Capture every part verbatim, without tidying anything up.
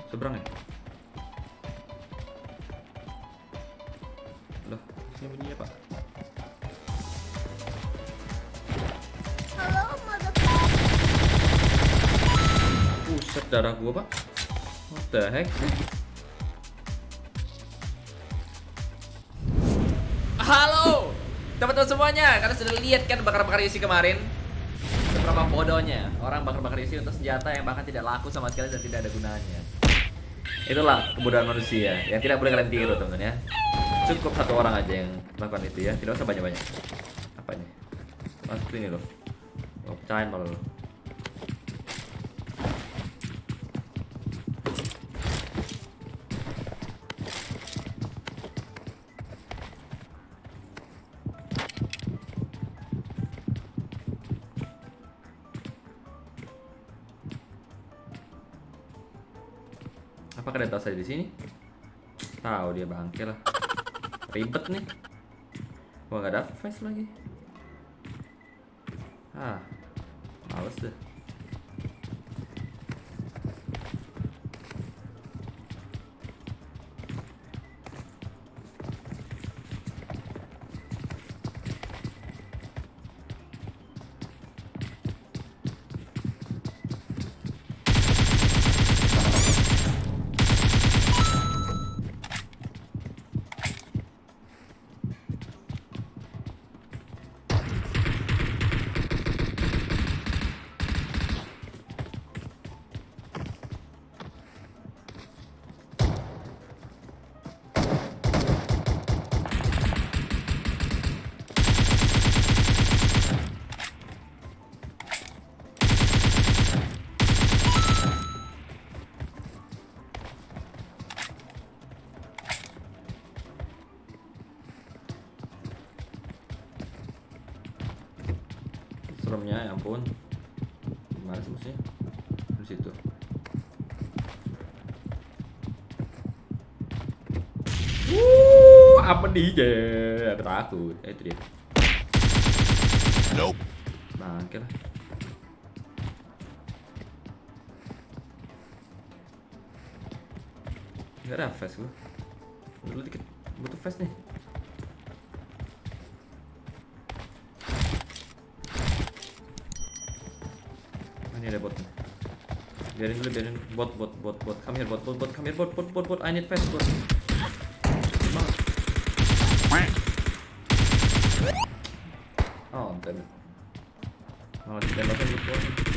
Seberang ya? Loh, sini bunyinya pak. Halo, motherfucker. Buset, darah gua pak. What the heck sih? Halo teman-teman semuanya, kalian sudah lihat kan bakar-bakar isi kemarin? Seberapa bodohnya orang bakar-bakar isi untuk senjata yang bahkan tidak laku sama sekali dan tidak ada gunanya. Itulah kebodohan manusia yang tidak boleh kalian tiru teman-teman ya. Cukup satu orang aja yang melakukan itu ya, tidak usah banyak-banyak. Apa ini? Masuk ini loh. Oh, pecahin malah loh. Apakah dia tahu saya di sini? Tahu dia bangke lah. Ribet nih. Wah, nggak ada face lagi. Ah, males deh. Seremnya ya ampun. Gimana sih musuhnya? Di situ. Wuh, apa dia? Aku takut. Eh, itu dia. Nope. Bangke lah. Gak ada fast gua. Dulu dikit. Butuh fast nih. Ini ada bot nih. Biarin dulu, biarin dulu. Bot, bot, bot, bot. Come here, bot, bot, bot. Come here, bot, bot, bot, bot. I need fast, bot. Semangat. Oh, damn it. Malah ditembakin gitu.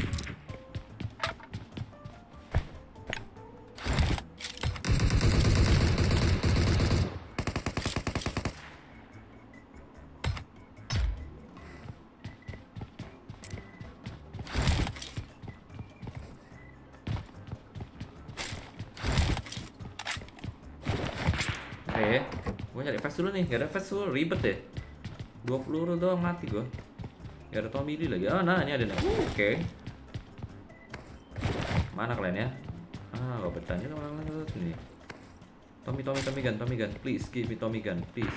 Oke, gue nyari fast dulu nih, gak ada fast dulu, ribet deh. Dua peluru doang mati gue. Gak ada Tommy Lee lagi. Ah, nah ini ada nih. Oke. Mana kalian ya? Ah, gak bertanya orang lain nih. Tommy, Tommy, Tommy gun, Tommy gun, please give me Tommy gun, please.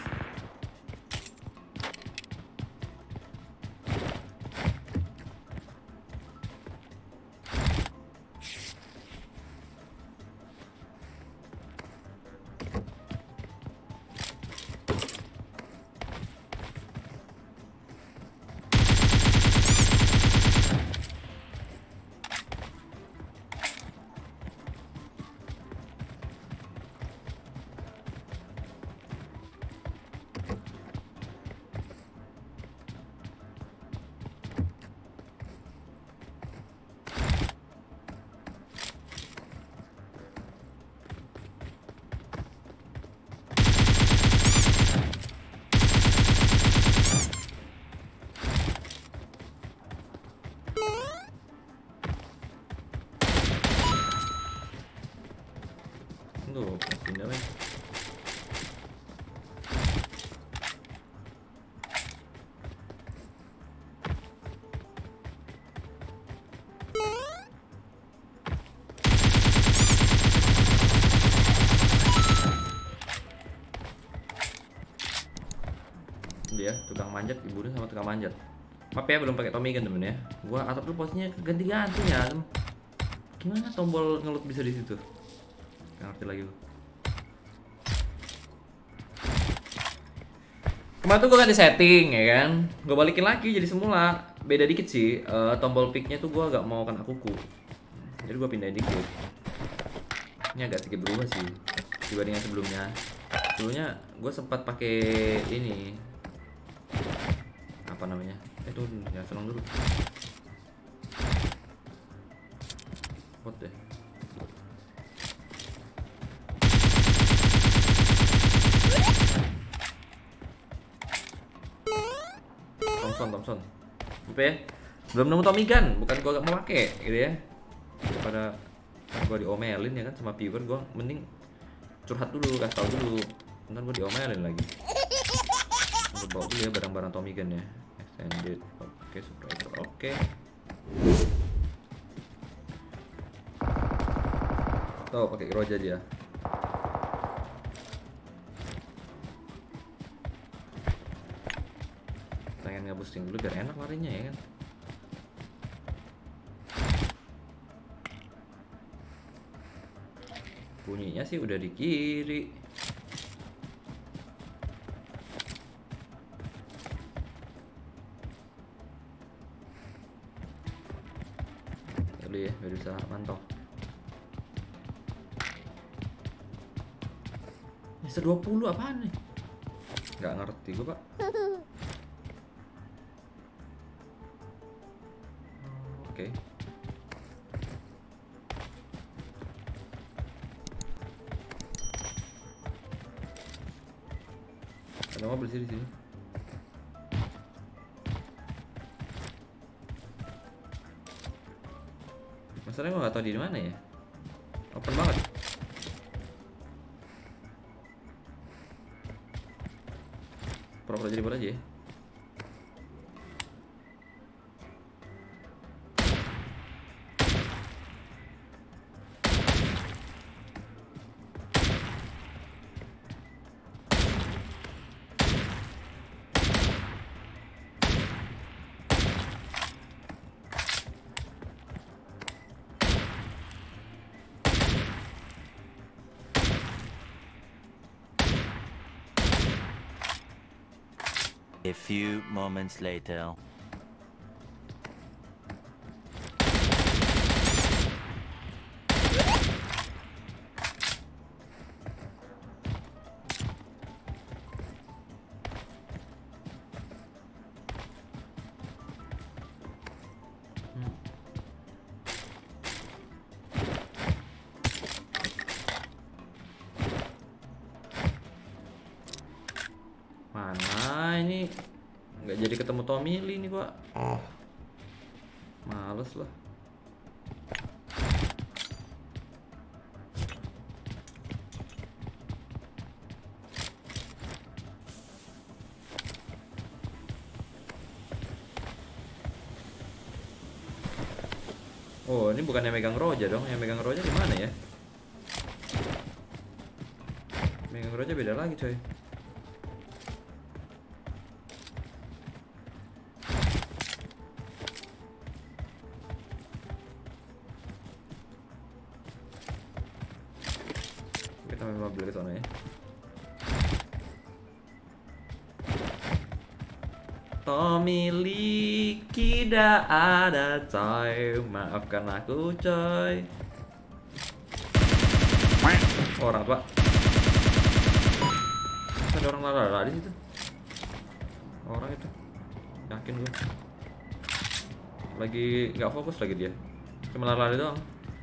Tuh, pindah lagi. Dia tukang manjat, dibunuh sama tukang manjat. Maaf ya belum pakai Tommy gun temen ya. Gua atap dulu posisinya ganti-ganti ya. Gimana tombol ngelut bisa di situ? Nggak ngerti lagi gua. Kemarin tuh gue ganti setting ya kan, gue balikin lagi jadi semula. Beda dikit sih, uh, tombol picknya tuh gue agak mau kena kuku, jadi gue pindahin dikit. Ini agak sedikit berubah sih dibandingkan sebelumnya. Sebelumnya gue sempat pakai ini apa namanya? Eh tuh jangan senang dulu. What deh? Thompson, Thompson. Apa ya? Belum nemu Tommy Gun, bukan gua gak mau pakai gitu ya. Daripada gua diomelin ya kan sama viewer, gua mending curhat dulu, kasih tau dulu. Ntar gua diomelin lagi. Gua bawa dulu ya barang-barang Tommy Gun ya. Extended. Oke, suppressor. Oke. Tuh, pakai Groza dia. Pengen nge-boosting dulu biar enak larinya ya kan. Bunyinya sih udah di kiri. Dulu ya, biar bisa mantau. Bisa dua puluh apaan nih? Nggak ngerti gue, Pak. Oke. Okay. Ada mobil sih di sini. Masalahnya gue nggak tahu di mana ya. Open banget. Pura-pura jadi bola aja ya. A few moments later. Mana ini? Nggak jadi ketemu Tommy Lee nih gua. Oh. Males lah. Oh, ini bukan yang megang Roja dong. Yang megang Roja di mana ya? Megang Roja beda lagi, coy. Kita main mobil ke sana ya. Tommy Lee tidak ada coy, maafkan aku coy. Orang tua. Ada orang lari-lari di situ. Orang itu, yakin gue. Lagi nggak fokus lagi dia, cuma lari-lari doang.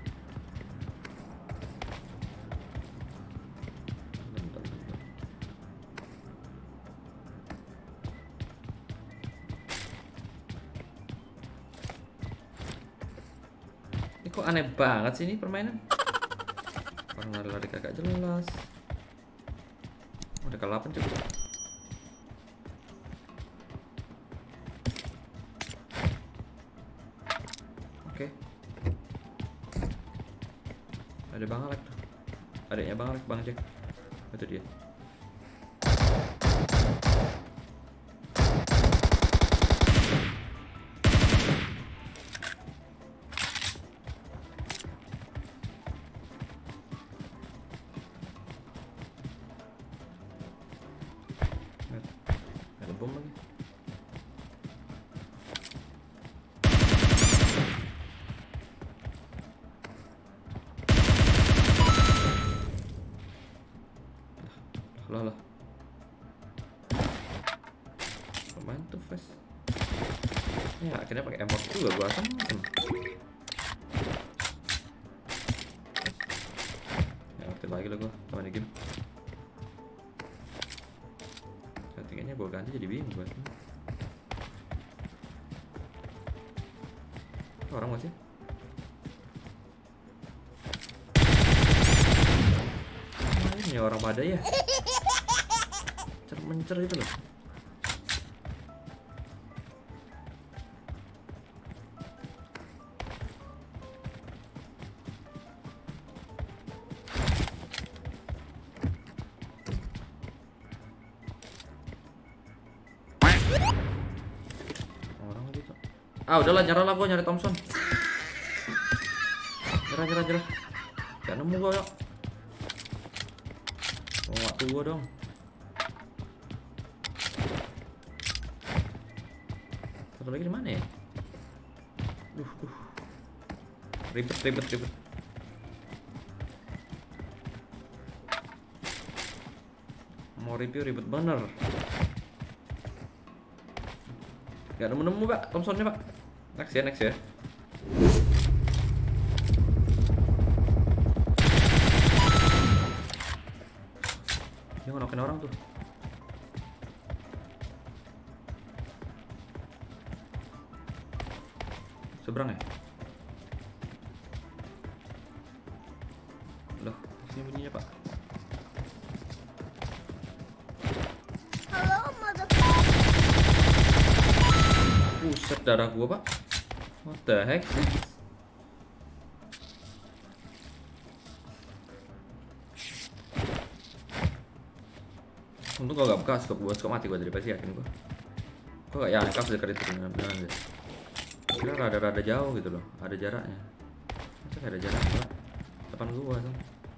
Kok aneh banget sih ini permainan. Orang lari-lari kagak jelas. Udah kalah delapan cukup. Oke. Ada Bang Alek tuh. Adiknya Bang Alek, Bang Jack. Itu dia. bom lagi. Lah lah. Main tuh fast. Ya akhirnya pakai emote juga gua asem. Ya ngerti lagi lah gua sama di game. Settingannya gua ganti jadi bingung gua. Orang masih? Ini orang pada ya. Mencer itu loh. Orang lagi tuh. Ah udahlah, nyerah lah, gua nyari Thompson. Nyerah nyerah nyerah. Gak nemu gua ya. Oh, waktu gua dong. Satu lagi di mana ya? Duh, duh. Ribet, ribet, ribet. Mau review ribet bener. Gak nemu-nemu pak, Thompsonnya pak. Next ya, next ya. Dia ngonokin orang tuh. Seberang ya? Loh, sini bunyinya pak. Halo, motherfucker. Buset, darah gua pak. What the heck sih? Untung gua gak bekas, skop gua skop mati gua dari pasti yakin gua. Gua gak nyangka sedekat itu dengan beneran deh. Kira rada-rada jauh gitu loh, ada jaraknya. Masa gak ada jarak pak? Depan gua tuh.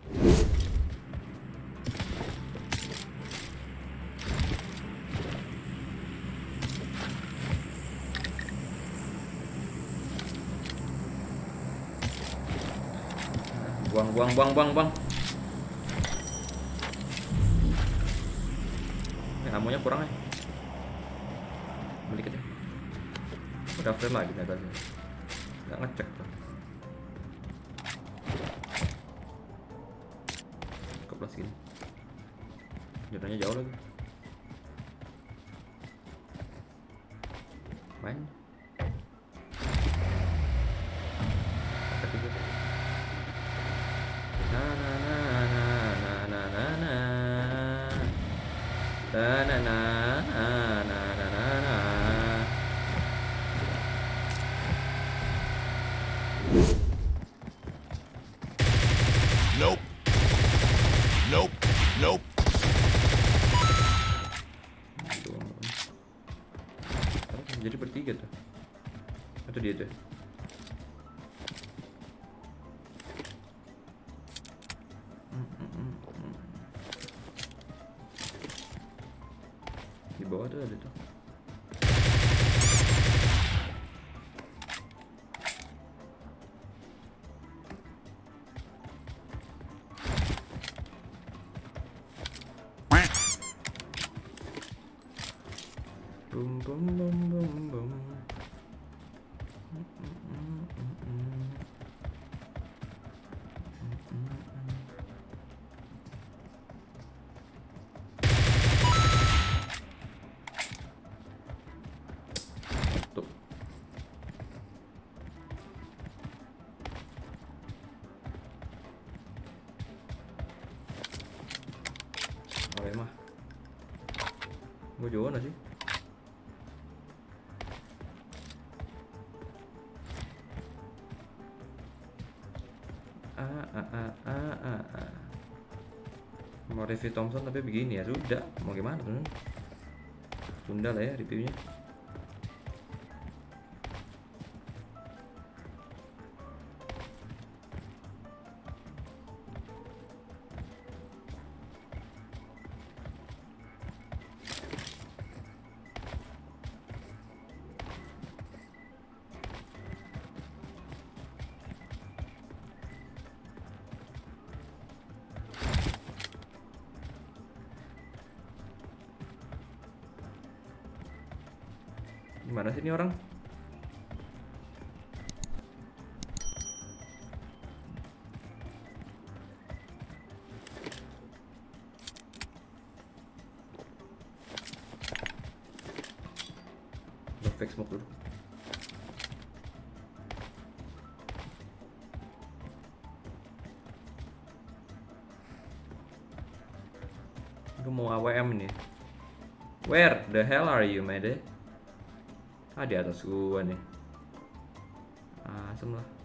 Buang, buang, buang, buang, buang. Ini amonya kurang ya. Balik aja. Udah frame lagi nih tadi. Nggak ngecek tuh. Keplas gini. Jaraknya jauh lagi. Main. Tapi gue. Na na na na na na na na. Na na na na na na na. Nope. Nope. Nope. Jadi bertiga tuh. Atau dia tuh. Di bawah tuh ada tuh. Bum bum bum bum bum. Tuh. Oh emang. Gue jauh nggak sih? Ah, ah, ah, ah, ah, ah. Mau review Thompson tapi begini ya sudah, mau gimana tuh? Tunda lah ya reviewnya. Gimana sih ini orang? Gue fake smoke dulu. Gue mau A W M nih. Where the hell are you, mate? Ah, di atas gua nih. Asem lah.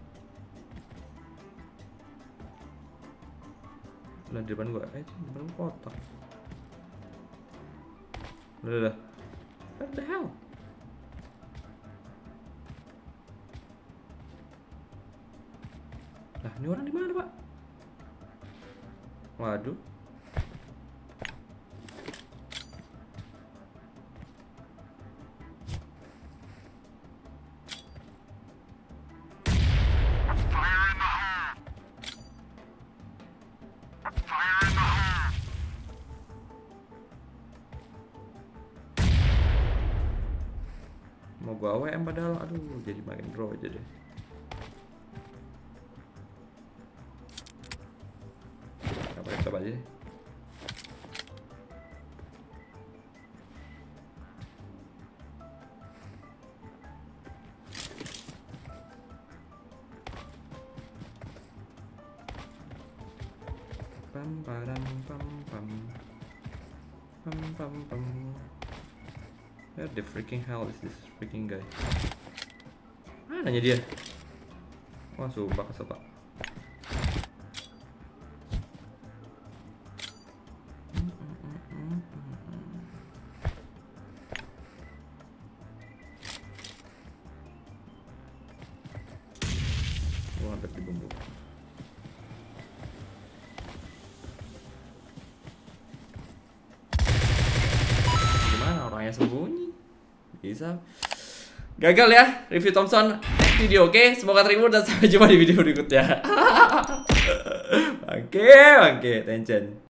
Udah di depan gua. Eh, di depan gua kotak. Udah, udah. What the hell? Lah, ini orang di mana, Pak? Waduh. Mau gua A W M padahal, aduh, jadi makin draw aja deh. Apa kita aja deh. Pam pam pam pam pam pam pam. Where the freaking hell is this freaking guy? Mananya dia? Wah, sumpah kesel pak. Gua hampir dibumbu. Gimana orangnya sembunyi? Bisa. Gagal ya review Thompson video, oke? Okay? Semoga terhibur dan sampai jumpa di video berikutnya. Oke, oke, Tencent.